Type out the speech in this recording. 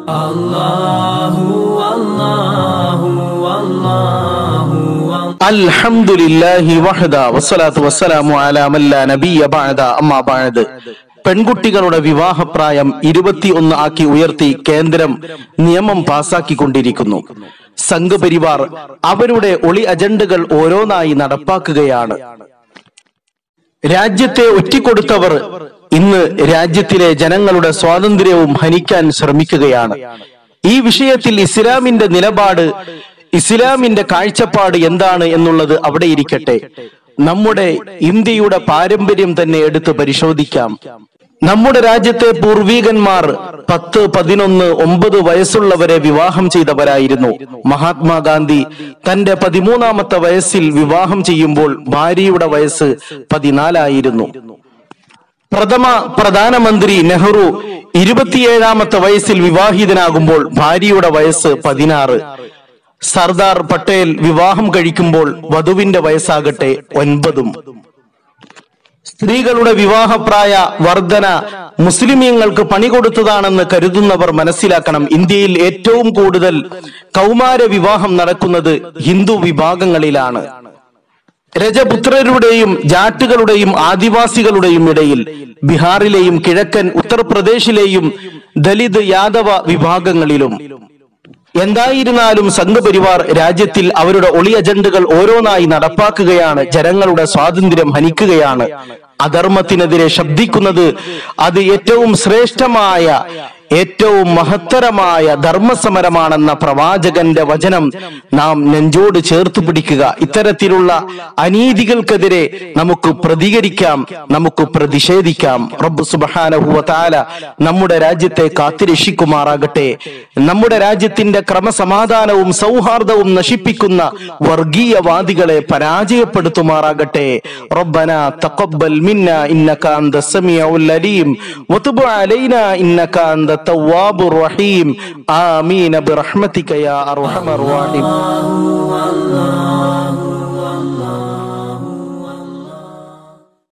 അൽഹംദുലില്ലാഹി വഹദ വസ്സലാത്തു വസ്സലാമു അലാ മൻ ലാ നബിയ ബഅദ അമ്മാ ബഅദ്. പെൺകുട്ടികളുടെ വിവാഹപ്രായം 21 ആക്കി ഉയർത്തി കേന്ദ്രം നിയമം പാസാക്കിക്കൊണ്ടിരിക്കുന്നു. സംഘപരിവാർ അവരുടെ ഒളി അജണ്ടകൾ ഓരോന്നായി നടപ്പാക്കുകയാണ്. രാജ്യത്തെ ഒറ്റിക്കൊടുത്തവർ ഇന്ന് രാജ്യത്തിലെ ജനങ്ങളുടെ സ്വാതന്ത്ര്യവും ഹനിക്കാൻ ശ്രമിക്കുകയാണ്. ഈ വിഷയത്തിൽ ഇസ്ലാമിന്റെ നിലപാട്, ഇസ്ലാമിന്റെ കാഴ്ചപ്പാട് എന്താണ് എന്നുള്ളത് അവിടെ ഇരിക്കട്ടെ. നമ്മുടെ ഇന്ത്യയുടെ പാരമ്പര്യം തന്നെ എടുത്ത് പരിശോധിക്കാം. നമ്മുടെ രാജ്യത്തെ പൂർവീകന്മാർ 10, 11, 9 വയസ്സുള്ളവരെ വിവാഹം ചെയ്തവരായിരുന്നു. മഹാത്മാഗാന്ധി തന്റെ 13ാമത്തെ വയസ്സിൽ വിവാഹം ചെയ്യുമ്പോൾ ഭാര്യയുടെ വയസ്സ് 14 ആയിരുന്നു. പ്രധാനമന്ത്രി നെഹ്റു 27ാമത്തെ വയസ്സിൽ വിവാഹിതനാകുമ്പോൾ ഭാര്യയുടെ വയസ്സ് 16. സർദാർ പട്ടേൽ വിവാഹം കഴിക്കുമ്പോൾ വധുവിന്റെ വയസ്സാകട്ടെ 9. സ്ത്രീകളുടെ വിവാഹപ്രായ വർധന മുസ്ലിമീങ്ങൾക്ക് പണി കൊടുത്തതാണെന്ന് കരുതുന്നവർ മനസ്സിലാക്കണം, ഇന്ത്യയിൽ ഏറ്റവും കൂടുതൽ കൗമാര വിവാഹം നടക്കുന്നത് ഹിന്ദു വിഭാഗങ്ങളിലാണ്. രജപുത്രരുടെയും ജാട്ടുകളുടെയും ആദിവാസികളുടെയും ഇടയിൽ, ബീഹാറിലെയും കിഴക്കൻ ഉത്തർപ്രദേശിലെയും ദലിത് യാദവ വിഭാഗങ്ങളിലും. എന്തായിരുന്നാലും സംഘപരിവാർ രാജ്യത്തിൽ അവരുടെ ഒളി അജണ്ടകൾ ഓരോന്നായി നടപ്പാക്കുകയാണ്. ജനങ്ങളുടെ സ്വാതന്ത്ര്യം ഹനിക്കുകയാണ്. അധർമ്മത്തിനെതിരെ ശബ്ദിക്കുന്നത് അത് ഏറ്റവും ശ്രേഷ്ഠമായ, ഏറ്റവും മഹത്തരമായ ധർമ്മസമരമാണെന്ന പ്രവാചകന്റെ വചനം നാം നെഞ്ചോട് ചേർത്ത് പിടിക്കുക. ഇത്തരത്തിലുള്ള അനീതികൾക്കെതിരെ നമുക്ക് പ്രതികരിക്കാം, നമുക്ക് പ്രതിഷേധിക്കാം. റബ്ബ് സുബ്ഹാനഹു വ തആല നമ്മുടെ രാജ്യത്തെ കാത്തുരക്ഷിക്കുമാറാകട്ടെ. നമ്മുടെ രാജ്യത്തിന്റെ ക്രമസമാധാനവും സൗഹാർദ്ദവും നശിപ്പിക്കുന്ന വർഗീയവാദികളെ പരാജയപ്പെടുത്തുമാറാകട്ടെ. റബ്ബനാ തഖബ്ബൽ മിന്നാ ഇന്നക അൻതസ് സമീഉൽ അലീം വതുബ് അലൈനാ ഇന്നക അൻത التواب الرحيم آمين برحمتك يا أرحم الراحمين.